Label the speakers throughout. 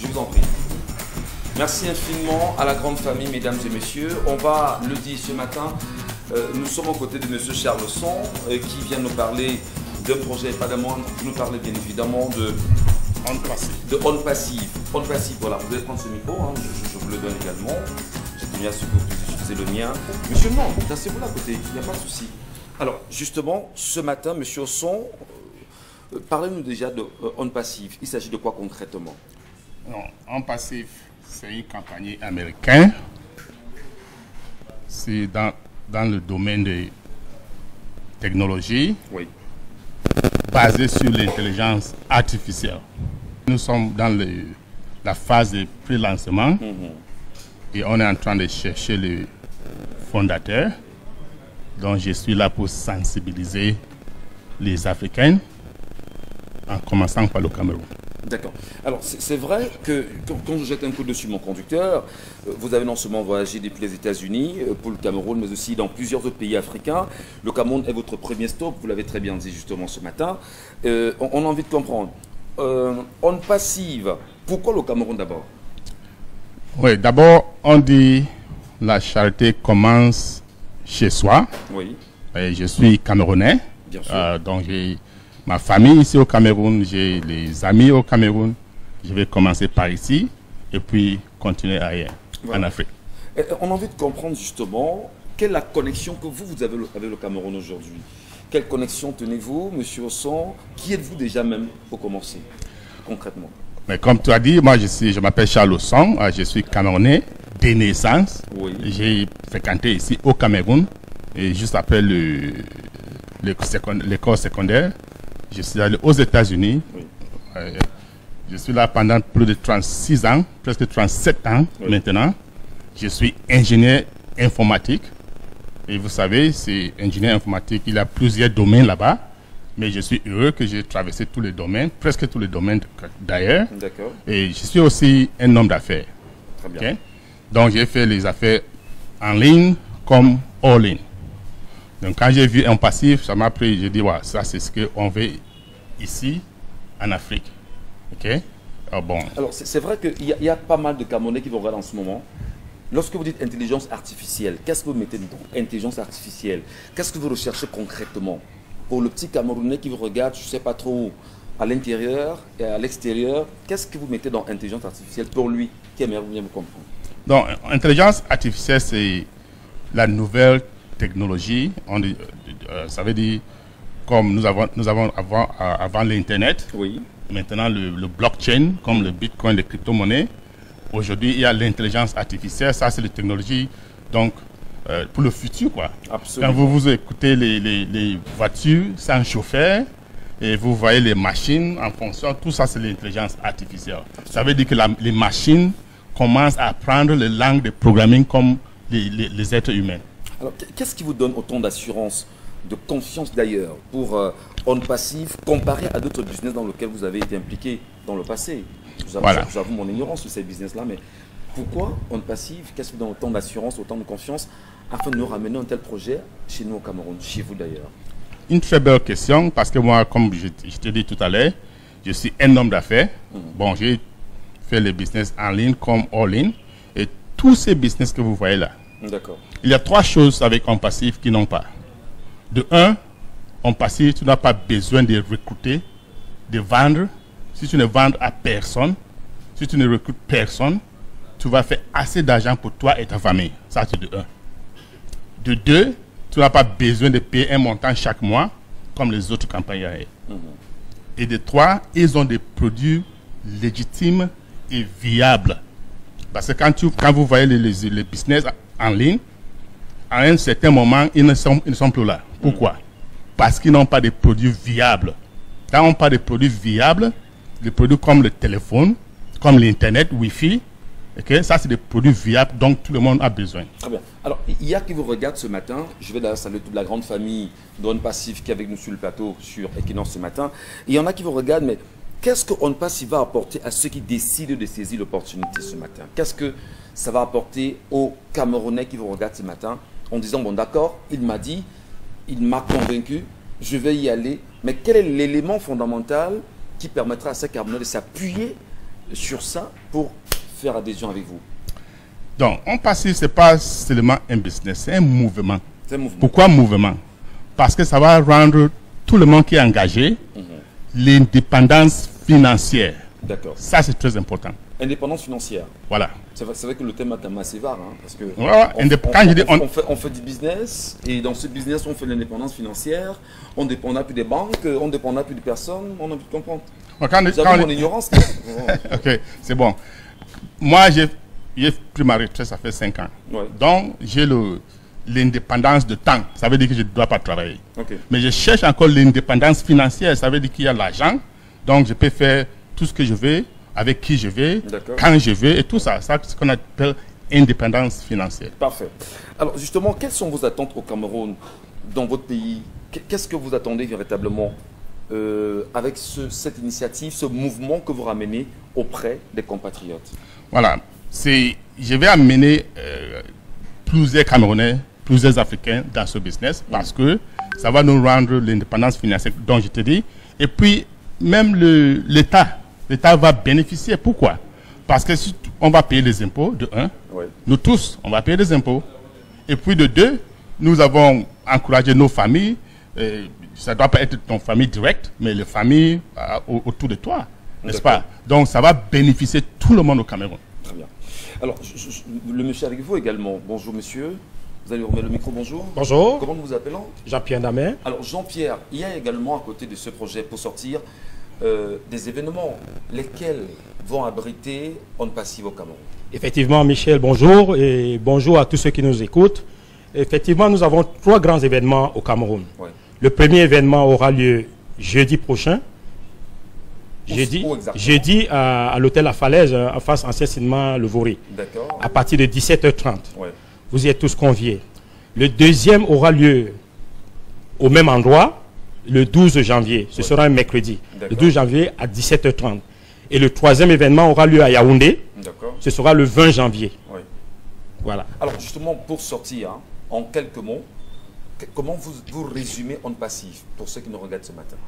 Speaker 1: vous en prie. Merci infiniment à la grande famille, mesdames et messieurs. On va le dire ce matin, nous sommes aux côtés de M. Charlesson qui vient nous parler d'un projet, pas de moindre, qui nous parlait bien évidemment de On Passive. On Passive, voilà, vous allez prendre ce micro, hein, je vous le donne également. J'ai tenu à ce que vous utilisez le mien. Monsieur, non, placez-vous là à côté, il n'y a pas de souci. Alors, justement, ce matin, M. Osson, parlez-nous déjà de On Passive. Il s'agit de quoi concrètement?
Speaker 2: Non, On Passive, c'est une compagnie américaine. C'est dans le domaine de technologie,
Speaker 1: oui,
Speaker 2: basée sur l'intelligence artificielle. Nous sommes dans la phase de pré-lancement et on est en train de chercher le fondateur. Donc je suis là pour sensibiliser les Africains, en commençant par le Cameroun.
Speaker 1: D'accord. Alors, c'est vrai que quand je jette un coup dessus mon conducteur, vous avez non seulement voyagé depuis les États-Unis pour le Cameroun, mais aussi dans plusieurs autres pays africains. Le Cameroun est votre premier stop, vous l'avez très bien dit justement ce matin. On a envie de comprendre. On Passive, pourquoi le Cameroun d'abord?
Speaker 2: Oui, d'abord, on dit la charité commence chez soi.
Speaker 1: Oui.
Speaker 2: Et je suis Camerounais.
Speaker 1: Bien sûr.
Speaker 2: Donc, j'ai ma famille ici au Cameroun, j'ai les amis au Cameroun. Je vais commencer par ici et puis continuer ailleurs, voilà, en Afrique.
Speaker 1: On a envie de comprendre justement quelle est la connexion que vous avez avec le Cameroun aujourd'hui. Quelle connexion tenez-vous, Monsieur Osson? Qui êtes-vous déjà même pour commencer, concrètement?
Speaker 2: Mais comme tu as dit, moi je m'appelle Charles Osson, je suis Camerounais de naissance. Oui. J'ai fréquenté ici au Cameroun et juste après l'école secondaire, je suis allé aux États-Unis. Oui. Je suis là pendant plus de 36 ans, presque 37 ans maintenant. Je suis ingénieur informatique. Et vous savez, c'est ingénieur informatique, il y a plusieurs domaines là-bas. Mais je suis heureux que j'ai traversé tous les domaines, presque tous les domaines d'ailleurs. D'accord. Et je suis aussi un homme d'affaires. Très bien. Okay? Donc j'ai fait les affaires en ligne comme hors ligne. Donc quand j'ai vu un passif, ça m'a pris, j'ai dit, ouais, ça c'est ce qu'on veut ici en Afrique. Ok? Bon.
Speaker 1: Alors c'est vrai qu'il y a pas mal de Camerounais qui vont regarder en ce moment. Lorsque vous dites intelligence artificielle, qu'est-ce que vous mettez dedans? Intelligence artificielle, qu'est-ce que vous recherchez concrètement? Pour le petit Camerounais qui vous regarde, je ne sais pas trop, à l'intérieur et à l'extérieur, qu'est-ce que vous mettez dans intelligence artificielle pour lui qui aimerait bien vous comprendre?
Speaker 2: Donc, intelligence artificielle, c'est la nouvelle technologie. Ça veut dire, comme nous avons avant l'Internet, oui, maintenant le blockchain, comme le Bitcoin, les crypto-monnaies. Aujourd'hui, il y a l'intelligence artificielle, ça c'est la technologie donc, pour le futur, quoi. Absolument. Quand vous écoutez les voitures sans chauffeur et vous voyez les machines en fonction, tout ça c'est l'intelligence artificielle. Absolument. Ça veut dire que les machines commencent à apprendre les langues de programming comme les êtres humains.
Speaker 1: Alors, qu'est-ce qui vous donne autant d'assurance, de confiance d'ailleurs pour On Passive comparé à d'autres business dans lesquels vous avez été impliqué dans le passé? J'avoue mon ignorance sur ces business-là, mais pourquoi On Passive? Qu'est-ce qui vous donne autant d'assurance, autant de confiance afin de nous ramener un tel projet chez nous au Cameroun, chez vous d'ailleurs?
Speaker 2: Une très belle question, parce que moi, comme je te dis tout à l'heure, je suis un homme d'affaires. Bon, j'ai fait les business en ligne comme hors ligne. Et tous ces business que vous voyez là, il y a trois choses avec On Passive qui n'ont pas. De un, On Passive, tu n'as pas besoin de recruter, de vendre. Si tu ne vends à personne, si tu ne recrutes personne, tu vas faire assez d'argent pour toi et ta famille. Ça, c'est de un. De deux, tu n'as pas besoin de payer un montant chaque mois, comme les autres campagnes. Et de trois, ils ont des produits légitimes et viables. Parce que quand vous voyez les business en ligne, à un certain moment, ils ne sont plus là. Pourquoi? Parce qu'ils n'ont pas de produits viables. Quand on parle de produits viables, des produits comme le téléphone, comme l'Internet, Wi-Fi, okay? Ça c'est des produits viables dont tout le monde a besoin. Très bien.
Speaker 1: Alors, il y a qui vous regarde ce matin, je vais d'ailleurs saluer toute la grande famille d'On Passive qui est avec nous sur le plateau sur Equinox ce matin. Il y en a qui vous regardent, mais qu'est-ce que On Passive va apporter à ceux qui décident de saisir l'opportunité ce matin? Qu'est-ce que ça va apporter aux Camerounais qui vous regardent ce matin en disant, bon d'accord, il m'a dit, il m'a convaincu, je vais y aller, mais quel est l'élément fondamental qui permettra à ces Camerounais de s'appuyer sur ça pour faire adhésion avec vous?
Speaker 2: Donc, On Passif, ce n'est pas seulement un business, c'est un mouvement.
Speaker 1: C'est un mouvement.
Speaker 2: Pourquoi mouvement? Parce que ça va rendre tout le monde qui est engagé l'indépendance financière.
Speaker 1: D'accord.
Speaker 2: Ça, c'est très important.
Speaker 1: Indépendance financière.
Speaker 2: Voilà.
Speaker 1: C'est vrai que le thème est assez vague, hein, parce que on fait du business, et dans ce business, on fait l'indépendance financière, on ne dépend plus des banques, on ne dépend plus de personnes, on a envie de comprendre. Vous avez mon ignorance.
Speaker 2: Ok, c'est bon. Moi, j'ai pris ma retraite, ça fait 5 ans.
Speaker 1: Ouais.
Speaker 2: Donc, j'ai l'indépendance de temps. Ça veut dire que je ne dois pas travailler.
Speaker 1: Okay.
Speaker 2: Mais je cherche encore l'indépendance financière. Ça veut dire qu'il y a l'argent. Donc, je peux faire tout ce que je veux, avec qui je veux, quand je veux, et tout ça. C'est ce qu'on appelle indépendance financière.
Speaker 1: Parfait. Alors, justement, quelles sont vos attentes au Cameroun, dans votre pays? Qu'est-ce que vous attendez véritablement avec cette initiative, ce mouvement que vous ramenez auprès des compatriotes?
Speaker 2: Voilà. Je vais amener plusieurs Camerounais, plusieurs Africains dans ce business parce que ça va nous rendre l'indépendance financière dont je te dis. Et puis, même l'État va bénéficier. Pourquoi? Parce que si on va payer les impôts, de 1, nous tous, on va payer des impôts. Et puis de 2, nous avons encouragé nos familles. Ça ne doit pas être ton famille directe, mais les familles autour de toi, n'est-ce pas? Donc ça va bénéficier tout le monde au Cameroun.
Speaker 1: Très bien. Alors, le monsieur avec vous également. Bonjour monsieur. Vous allez remettre le micro, bonjour.
Speaker 3: Bonjour.
Speaker 1: Comment nous vous appelons? Jean-Pierre
Speaker 3: Damé.
Speaker 1: Alors Jean-Pierre, il y a également à côté de ce projet pour sortir des événements, lesquels vont abriter On Passif au Cameroun.
Speaker 3: Effectivement, Michel, bonjour et bonjour à tous ceux qui nous écoutent. Effectivement, nous avons 3 grands événements au Cameroun. Ouais. Le premier événement aura lieu jeudi prochain. Jeudi à l'hôtel La Falaise, en face ancien cinéma Le Vaury.
Speaker 1: D'accord.
Speaker 3: À partir de 17h30.
Speaker 1: Ouais.
Speaker 3: Vous y êtes tous conviés. Le deuxième aura lieu au même endroit, le 12 janvier. Ce sera un mercredi. Le 12 janvier à 17h30. Et le troisième événement aura lieu à Yaoundé. Ce sera le 20 janvier.
Speaker 1: Oui.
Speaker 3: Voilà.
Speaker 1: Alors justement, pour sortir, hein, en quelques mots, comment vous résumez On Passif pour ceux qui nous regardent ce matin?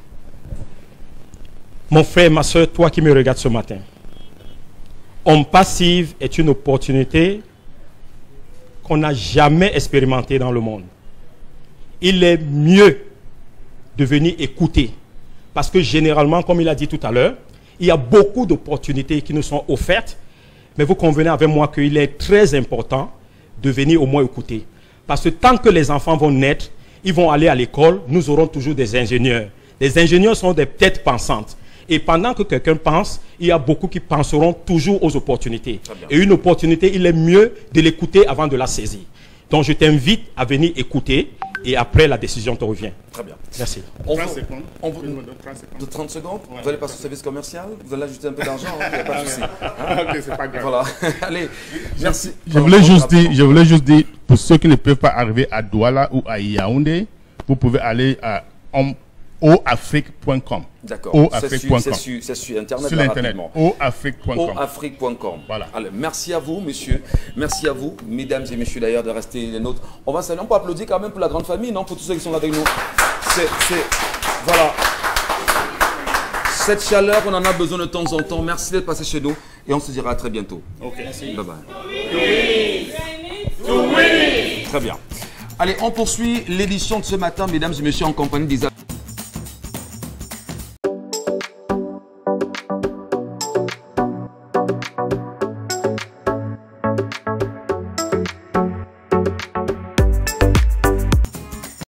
Speaker 3: Mon frère, ma soeur, toi qui me regardes ce matin, On Passif est une opportunité qu'on n'a jamais expérimentée dans le monde. Il est mieux de venir écouter. Parce que généralement, comme il a dit tout à l'heure, il y a beaucoup d'opportunités qui nous sont offertes. Mais vous convenez avec moi qu'il est très important de venir au moins écouter. Parce que tant que les enfants vont naître, ils vont aller à l'école, nous aurons toujours des ingénieurs. Les ingénieurs sont des têtes pensantes. Et pendant que quelqu'un pense, il y a beaucoup qui penseront toujours aux opportunités. Et une opportunité, il est mieux de l'écouter avant de la saisir. Donc je t'invite à venir écouter et après la décision te revient.
Speaker 1: Très bien.
Speaker 3: Merci.
Speaker 2: 30 secondes.
Speaker 1: De 30 secondes ouais. Vous allez passer au service commercial, vous allez ajouter un peu d'argent, il n'y a pas de souci.
Speaker 2: Ok, c'est pas grave.
Speaker 1: Voilà. Allez, merci.
Speaker 2: Je voulais juste dire, pour ceux qui ne peuvent pas arriver à Douala ou à Yaoundé, vous pouvez aller à oafrique.com.
Speaker 1: D'accord. C'est sur Internet.
Speaker 2: Sur l'Internet. oafrique.com.
Speaker 1: oafrique.com. Voilà. Allez, merci à vous, monsieur. Merci à vous, mesdames et messieurs, d'ailleurs, de rester les nôtres. On va saluer, on peut applaudir quand même pour la grande famille, non? Pour tous ceux qui sont là avec nous. Voilà. Cette chaleur, on en a besoin de temps en temps. Merci d'être passé chez nous et on se dira à très bientôt.
Speaker 2: Ok.
Speaker 1: Merci. Bye bye. Très bien. Allez, on poursuit l'édition de ce matin, mesdames et messieurs, en compagnie d'Isabelle.